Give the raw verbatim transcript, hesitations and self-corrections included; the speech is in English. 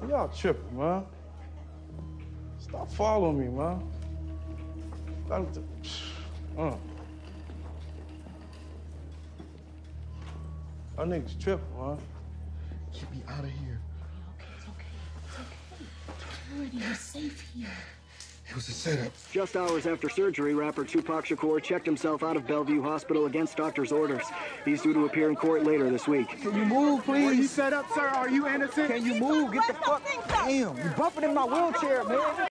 Y'all tripping, man. Stop following me, man. Uh. That nigga's tripping, man. Get me out of here. Okay, it's okay. It's okay. It's okay. You're safe here. It was a setup. Just hours after surgery, rapper Tupac Shakur checked himself out of Bellevue Hospital against doctor's orders. He's due to appear in court later this week. Can you move, please? Were you set up, sir? Are you innocent? Can you move? Get the fuck... Damn, you bumping in my wheelchair, man.